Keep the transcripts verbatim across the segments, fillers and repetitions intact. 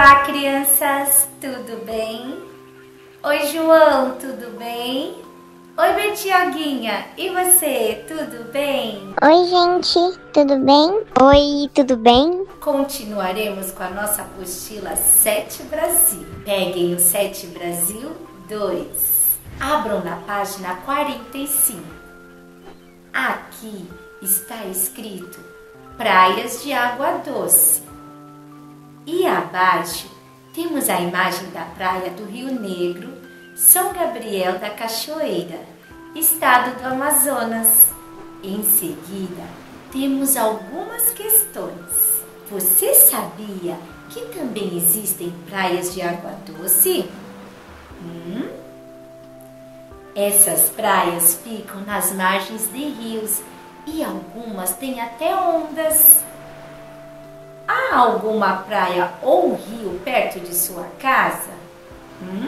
Olá, crianças, tudo bem? Oi, João, tudo bem? Oi, Betioguinha, e você, tudo bem? Oi, gente, tudo bem? Oi, tudo bem? Continuaremos com a nossa apostila Sete Brasil. Peguem o Sete Brasil dois. Abram na página quarenta e cinco. Aqui está escrito Praias de Água Doce. E abaixo temos a imagem da praia do Rio Negro, São Gabriel da Cachoeira, estado do Amazonas. Em seguida, temos algumas questões. Você sabia que também existem praias de água doce? Hum? Essas praias ficam nas margens de rios e algumas têm até ondas. Há alguma praia ou rio perto de sua casa? Hum?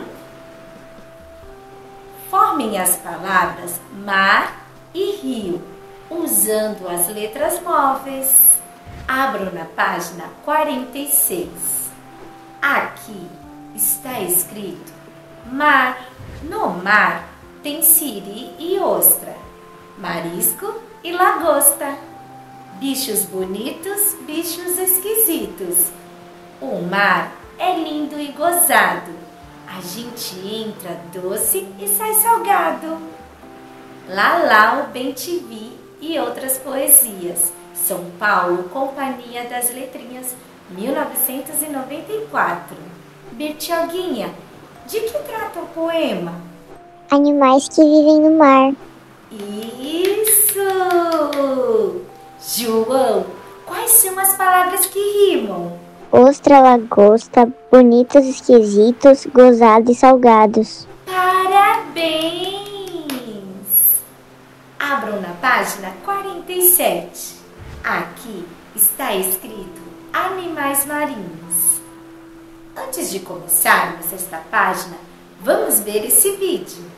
Formem as palavras mar e rio, usando as letras móveis. Abro na página quarenta e seis. Aqui está escrito mar. No mar tem siri e ostra, marisco e lagosta. Bichos bonitos, bichos esquisitos. O mar é lindo e gozado. A gente entra doce e sai salgado. Lá lá o bem te vi e outras poesias. São Paulo, Companhia das Letrinhas, mil novecentos e noventa e quatro. Betioguinha, de que trata o poema? Animais que vivem no mar. Isso! João, quais são as palavras que rimam? Ostra, lagosta, bonitos, esquisitos, gozados e salgados. Parabéns! Abram na página quarenta e sete. Aqui está escrito animais marinhos. Antes de começarmos esta página, vamos ver esse vídeo.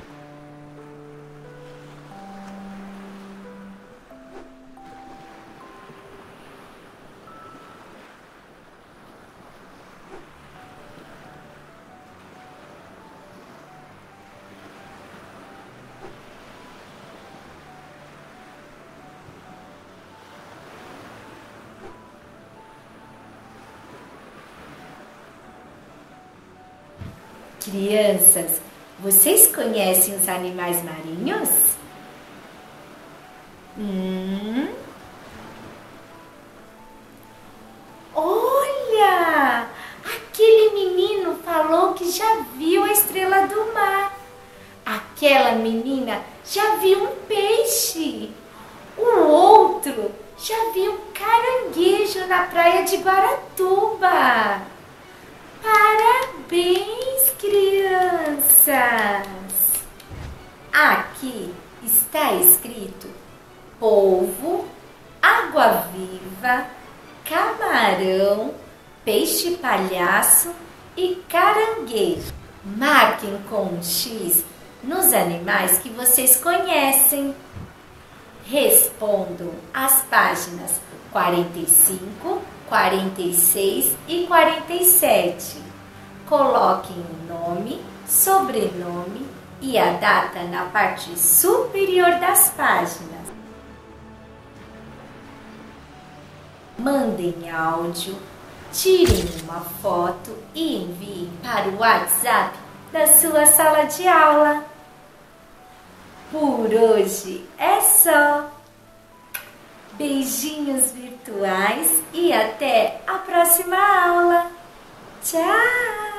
Crianças, vocês conhecem os animais marinhos? Hum? Olha! Aquele menino falou que já viu a estrela do mar. Aquela menina já viu um peixe. O outro já viu um caranguejo na praia de Guaratuba. Parabéns, crianças! Aqui está escrito polvo, água-viva, camarão, peixe-palhaço e caranguejo. Marquem com um X nos animais que vocês conhecem. Respondam as páginas quarenta e cinco, quarenta e seis e quarenta e sete. Coloquem o nome, sobrenome e a data na parte superior das páginas. Mandem áudio, tirem uma foto e enviem para o WhatsApp da sua sala de aula. Por hoje é só. Beijinhos virtuais e até a próxima aula. Tchau!